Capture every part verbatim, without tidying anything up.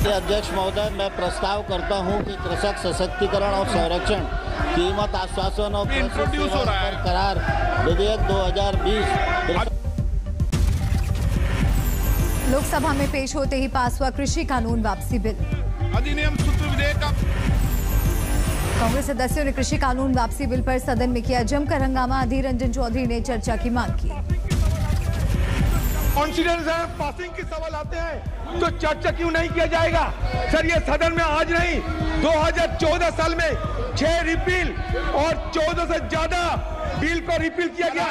अध्यक्ष महोदय, मैं प्रस्ताव करता हूं कि कृषक सशक्तिकरण और संरक्षण कीमत आश्वासन और कृषि सेवा पर करार विधेयक दो हज़ार बीस लोकसभा में पेश होते ही पास हुआ कृषि कानून वापसी बिल। अधिनियम सूत्र विधेयक का कांग्रेस सदस्यों ने कृषि कानून वापसी बिल पर सदन में किया जमकर हंगामा। अधीर रंजन चौधरी ने चर्चा की मांग की। कॉन्फिडेंस है, पासिंग के सवाल आते हैं तो चर्चा क्यों नहीं किया जाएगा? सर, ये सदन में आज नहीं, दो हज़ार चौदह साल में छह रिपील और चौदह से ज्यादा बिल को रिपील किया गया।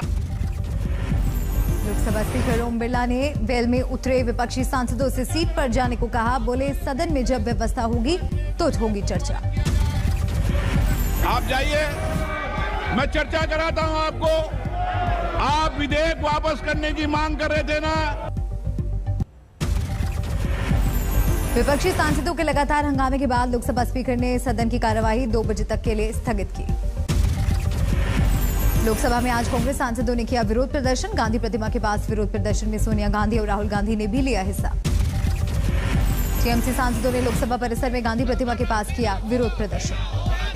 लोकसभा स्पीकर ओम बिरला ने वेल में उतरे विपक्षी सांसदों से सीट पर जाने को कहा। बोले, सदन में जब व्यवस्था होगी तो होगी चर्चा। आप जाइए, मैं चर्चा कराता हूं आपको। आप विधेयक वापस करने की मांग कर रहे थे ना? विपक्षी सांसदों के लगातार हंगामे के बाद लोकसभा स्पीकर ने सदन की कार्यवाही दो बजे तक के लिए स्थगित की। लोकसभा में आज कांग्रेस सांसदों ने किया विरोध प्रदर्शन। गांधी प्रतिमा के पास विरोध प्रदर्शन में सोनिया गांधी और राहुल गांधी ने भी लिया हिस्सा। टीएमसी सांसदों ने लोकसभा परिसर में गांधी प्रतिमा के पास किया विरोध प्रदर्शन।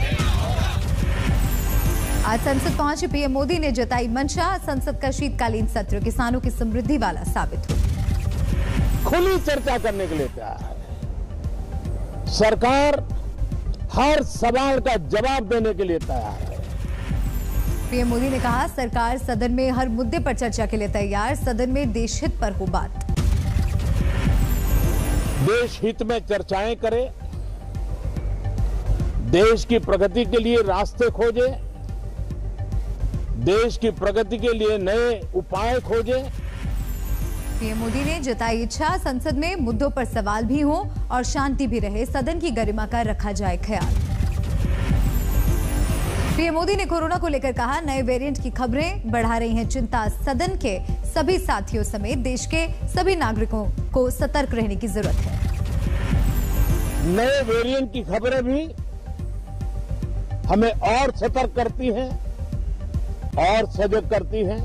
आज संसद पहुंचे पीएम मोदी ने जताई मंशा, संसद का शीतकालीन सत्र किसानों की समृद्धि वाला साबित हो। खुली चर्चा करने के लिए तैयार है। सरकार हर सवाल का जवाब देने के लिए तैयार है। पीएम मोदी ने कहा, सरकार सदन में हर मुद्दे पर चर्चा के लिए तैयार। सदन में देश हित पर हो बात। देश हित में चर्चाएं करे, देश की प्रगति के लिए रास्ते खोजे, देश की प्रगति के लिए नए उपाय खोजे। पीएम मोदी ने जताई इच्छा, संसद में मुद्दों पर सवाल भी हो और शांति भी रहे। सदन की गरिमा का रखा जाए ख्याल। पीएम मोदी ने कोरोना को लेकर कहा, नए वेरिएंट की खबरें बढ़ा रही हैं चिंता। सदन के सभी साथियों समेत देश के सभी नागरिकों को सतर्क रहने की जरूरत है। नए वेरिएंट की खबरें भी हमें और सतर्क करती हैं और सजग करती हैं।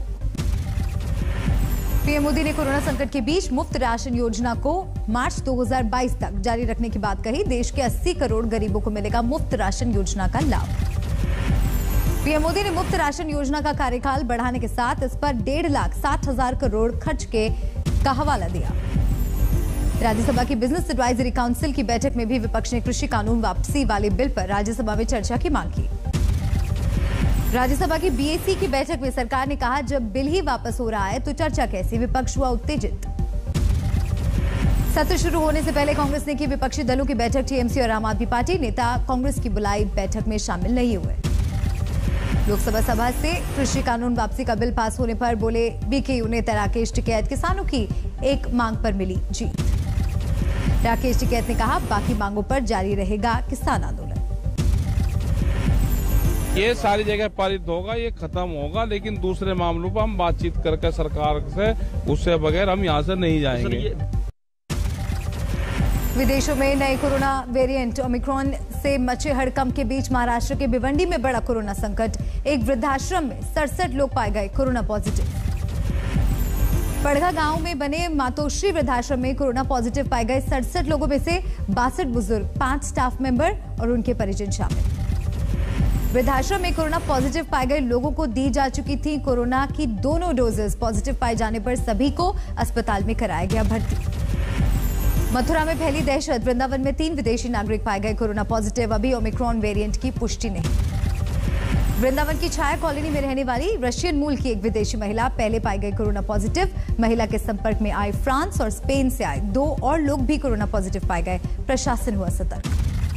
पीएम मोदी ने कोरोना संकट के बीच मुफ्त राशन योजना को मार्च दो हज़ार बाईस तक जारी रखने की बात कही। देश के अस्सी करोड़ गरीबों को मिलेगा मुफ्त राशन योजना का लाभ। पीएम मोदी ने मुफ्त राशन योजना का कार्यकाल बढ़ाने के साथ इस पर डेढ़ लाख साठ हजार करोड़ खर्च के का हवाला दिया। राज्यसभा की बिजनेस एडवाइजरी काउंसिल की बैठक में भी विपक्ष ने कृषि कानून वापसी वाले बिल पर राज्यसभा में चर्चा की मांग की। राज्यसभा की बीएसी की बैठक में सरकार ने कहा, जब बिल ही वापस हो रहा है तो चर्चा कैसी? विपक्ष हुआ उत्तेजित। सत्र शुरू होने से पहले कांग्रेस ने की विपक्षी दलों की बैठक। टीएमसी और आम आदमी पार्टी नेता कांग्रेस की बुलाई बैठक में शामिल नहीं हुए। लोकसभा सभा से कृषि कानून वापसी का बिल पास होने पर बोले बीकेयू नेता राकेश टिकैत, किसानों की एक मांग पर मिली जीत। राकेश टिकैत ने कहा, बाकी मांगों पर जारी रहेगा किसान आंदोलन। ये सारी जगह पारित होगा, ये खत्म होगा, लेकिन दूसरे मामलों पर हम बातचीत करके सरकार से, उससे बगैर हम यहाँ से नहीं जाएंगे। विदेशों में नए कोरोना वेरिएंट ओमिक्रॉन से मचे हड़कंप के बीच महाराष्ट्र के भिवंडी में बड़ा कोरोना संकट। एक वृद्धाश्रम में सड़सठ लोग पाए गए कोरोना पॉजिटिव। पड़गा गांव में बने मातोश्री वृद्धाश्रम में कोरोना पॉजिटिव पाए गए सड़सठ लोगों में से बासठ बुजुर्ग, पांच स्टाफ मेंबर और उनके परिजन शामिल। वृद्धाश्रम में कोरोना पॉजिटिव पाए गए लोगों को दी जा चुकी थी कोरोना की दोनों डोजेस। पॉजिटिव पाए जाने पर सभी को अस्पताल में कराया गया भर्ती। मथुरा में फैली दहशत। वृंदावन में तीन विदेशी नागरिक पाए गए कोरोना पॉजिटिव। अभी ओमिक्रॉन वेरिएंट की पुष्टि नहीं। वृंदावन की छाया कॉलोनी में रहने वाली रशियन मूल की एक विदेशी महिला पहले पाई गई कोरोना पॉजिटिव। महिला के संपर्क में आए फ्रांस और स्पेन से आए दो और लोग भी कोरोना पॉजिटिव पाए गए। प्रशासन हुआ सतर्क।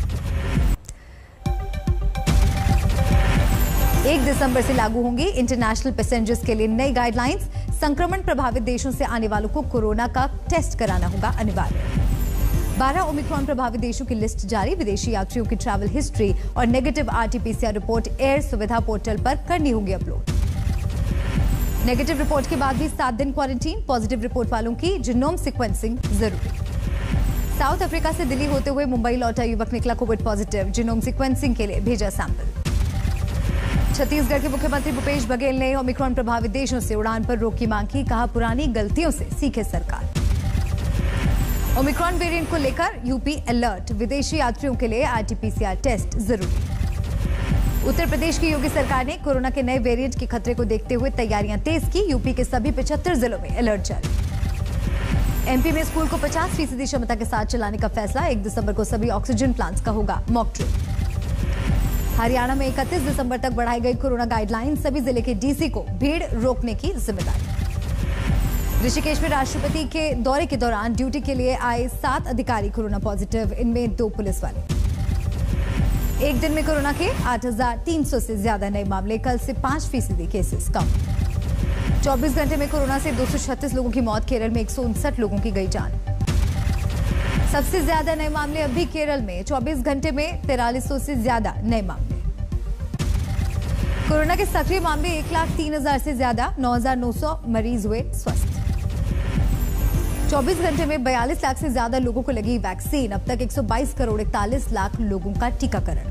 एक दिसंबर से लागू होंगी इंटरनेशनल पैसेंजर्स के लिए नई गाइडलाइंस। संक्रमण प्रभावित देशों से आने वालों को कोरोना का टेस्ट कराना होगा अनिवार्य। बारह ओमिक्रॉन प्रभावित देशों की लिस्ट जारी। विदेशी यात्रियों की ट्रैवल हिस्ट्री और negative RTPCR report air Suvidha portal पर करनी होगी अपलोड। नेगेटिव रिपोर्ट के बाद भी सात दिन क्वारंटीन। पॉजिटिव रिपोर्ट वालों की जीनोम सीक्वेंसिंग जरूरी। साउथ अफ्रीका से दिल्ली होते हुए मुंबई लौटा युवक निकला कोविड पॉजिटिव। जीनोम सीक्वेंसिंग के लिए भेजा सैंपल। छत्तीसगढ़ के मुख्यमंत्री भूपेश बघेल ने ओमिक्रॉन प्रभावित देशों से उड़ान पर रोक की मांग की। कहा, पुरानी गलतियों से सीखे सरकार। ओमिक्रॉन वेरिएंट को लेकर यूपी अलर्ट, विदेशी यात्रियों के लिए आरटीपीसीआर टेस्ट जरूरी। उत्तर प्रदेश की योगी सरकार ने कोरोना के नए वेरिएंट के खतरे को देखते हुए तैयारियां तेज की। यूपी के सभी पचहत्तर जिलों में अलर्ट जारी। एमपी में स्कूल को पचास फीसदी क्षमता के साथ चलाने का फैसला। एक दिसंबर को सभी ऑक्सीजन प्लांट्स का होगा मॉक ड्रिल। हरियाणा में इकतीस दिसंबर तक बढ़ाई गई कोरोना गाइडलाइन, सभी जिले के डीसी को भीड़ रोकने की जिम्मेदारी। ऋषिकेश में राष्ट्रपति के दौरे के दौरान ड्यूटी के लिए आए सात अधिकारी कोरोना पॉजिटिव, इनमें दो पुलिस वाले। एक दिन में कोरोना के आठ हजार तीन सौ से ज्यादा नए मामले, कल से पांच फीसदी केसेस कम। चौबीस घंटे में कोरोना से दो सौ छत्तीस लोगों की मौत, केरल में एक सौ उनसठ लोगों की गई जान। सबसे ज्यादा नए मामले अभी केरल में, चौबीस घंटे में तैंतालीस सौ से ज्यादा नए मामले। कोरोना के सक्रिय मामले एक लाख तीन हजार से ज्यादा, नौ हजार नौ सौ मरीज हुए स्वस्थ। चौबीस घंटे में बयालीस लाख से ज्यादा लोगों को लगी वैक्सीन, अब तक एक सौ बाईस करोड़ इकतालीस लाख लोगों का टीकाकरण।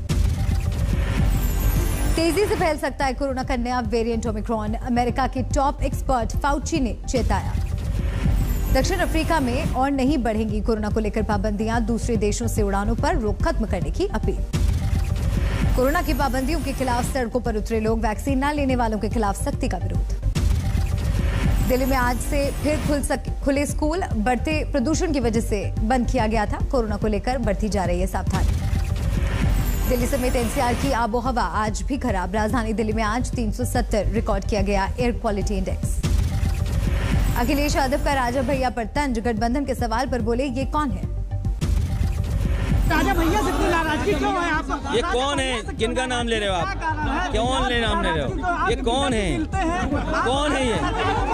तेजी से फैल सकता है कोरोना का नया वेरिएंट ओमिक्रॉन, अमेरिका के टॉप एक्सपर्ट फाउची ने चेताया। दक्षिण अफ्रीका में और नहीं बढ़ेंगी कोरोना को लेकर पाबंदियां, दूसरे देशों से उड़ानों पर रोक खत्म करने की अपील। कोरोना की पाबंदियों के खिलाफ सड़कों पर उतरे लोग, वैक्सीन न लेने वालों के खिलाफ सख्ती का विरोध। दिल्ली में आज से फिर खुल सके खुले स्कूल, बढ़ते प्रदूषण की वजह से बंद किया गया था। कोरोना को लेकर बढ़ती जा रही है सावधानी। दिल्ली समेत एनसीआर की आबोहवा आज भी खराब, राजधानी दिल्ली में आज तीन सौ सत्तर रिकॉर्ड किया गया air quality index. Akhilesh Yadav का राजा भैया पर तंज, गठबंधन के सवाल पर बोले ये कौन है? राजा भैया से इतनी नाराजगी क्यों है आप? ये कौन है? किनका नाम ले रहे हो आप? कौन ले नाम ले रहे हो? ये कौन है? कौन है ये?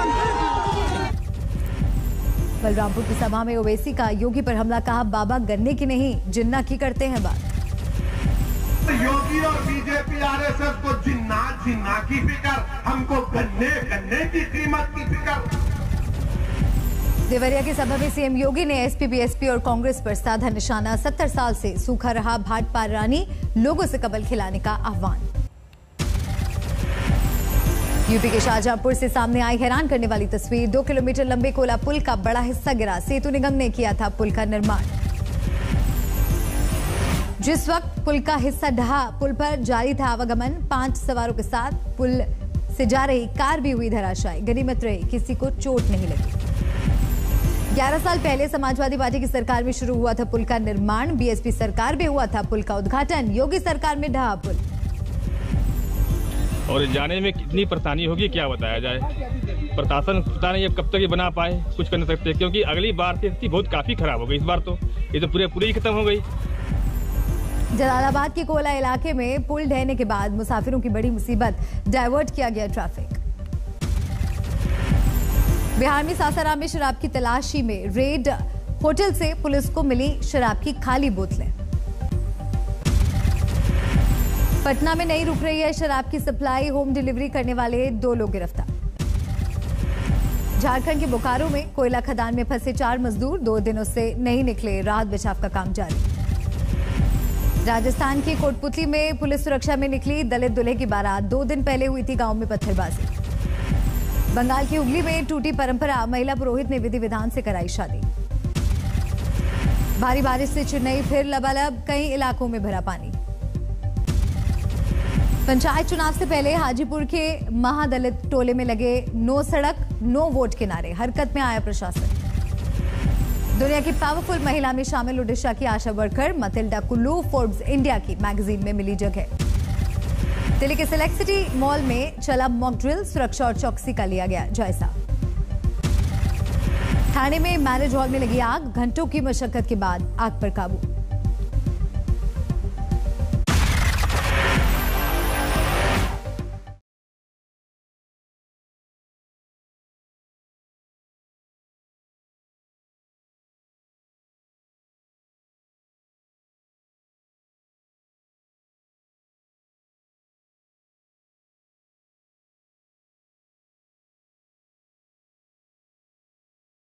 बलरामपुर की सभा में ओवैसी का योगी पर हमला, कहा बाबा गन्ने की नहीं जिन्ना की करते हैं बात। योगी और बीजेपी आरएसएस को जिन्ना जिन्ना की फिक्र, हमको गन्ने गन्ने की कीमत की फिक्र। देवरिया की सभा में सीएम योगी ने एसपी, बीएसपी और कांग्रेस पर साधा निशाना। सत्तर साल से सूखा रहा भाट पार रानी, लोगों से कबल खिलाने का आह्वान। यूपी के शाहजहांपुर से सामने आई हैरान करने वाली तस्वीर, दो किलोमीटर लंबे कोला पुल का बड़ा हिस्सा गिरा, सेतु निगम ने किया था पुल का निर्माण। जिस वक्त पुल का हिस्सा ढहा, पुल पर जारी था आवागमन, पांच सवारों के साथ पुल से जा रही कार भी हुई धराशायी, गनीमत रही किसी को चोट नहीं लगी। ग्यारह साल पहले समाजवादी पार्टी की सरकार में शुरू हुआ था पुल का निर्माण, बीएसपी सरकार में हुआ था पुल का उद्घाटन, योगी सरकार में ढहा पुल। और जाने में कितनी परेशानी होगी क्या बताया जाए। प्रशासन पता नहीं अब कब तक ये बना पाए, कुछ कर नहीं सकते, क्योंकि अगली बार से स्थिति बहुत काफी खराब हो गई। इस बार तो ये तो पूरे पूरी ही खत्म हो गई। जलालाबाद के कोला इलाके में पुल ढहने के बाद मुसाफिरों की बड़ी मुसीबत, डायवर्ट किया गया ट्रैफिक। बिहार में सासाराम में शराब की तलाशी में रेड, होटल से पुलिस को मिली शराब की खाली बोतलें। पटना में नहीं रुक रही है शराब की सप्लाई, होम डिलीवरी करने वाले दो लोग गिरफ्तार। झारखंड के बोकारो में कोयला खदान में फंसे चार मजदूर, दो दिनों से नहीं निकले, राहत बचाव का काम जारी। राजस्थान की कोटपुतली में पुलिस सुरक्षा में निकली दलित दूल्हे की बारात, दो दिन पहले हुई थी गांव में पत्थरबाजी। बंगाल की हुगली में टूटी परंपरा, महिला पुरोहित ने विधि विधान से कराई शादी। भारी बारिश से चेन्नई फिर लबालब, कई इलाकों में भरा पानी। पंचायत चुनाव से पहले हाजीपुर के महादलित टोले में लगे नो सड़क नो वोट के नारे, हरकत में आया प्रशासन। दुनिया की पावरफुल महिला में शामिल ओडिशा की ASHA worker Mathilda Kullu, Forbes India की मैगजीन में मिली जगह। दिल्ली के सिलेक्ट सिटी मॉल में चला मॉक ड्रिल, सुरक्षा और चौकसी का लिया गया जायजा। थाने में मैरिज हॉल में लगी आग, घंटों की मशक्कत के बाद आग पर काबू।